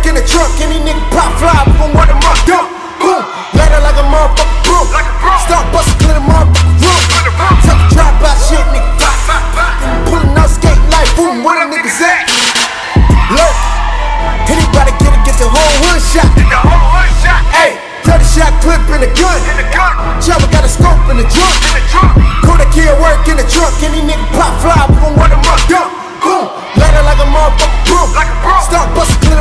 work in the trunk, any nigga pop fly, we gon' run him up, dump. Boom, ladder like a motherfucking broom. Start bustin', clean the motherfucking room. Take a drop out shit, nigga. Pullin' out skating like boom, where the niggas at? Look, anybody get the whole hood shot. Ayy, 30 shot clip in the gun. Chopper got a scope in the trunk. Kodak kid work in the trunk, any nigga pop fly, we gon' run him up, dump. Boom, ladder like a motherfucking broom. Start bustin',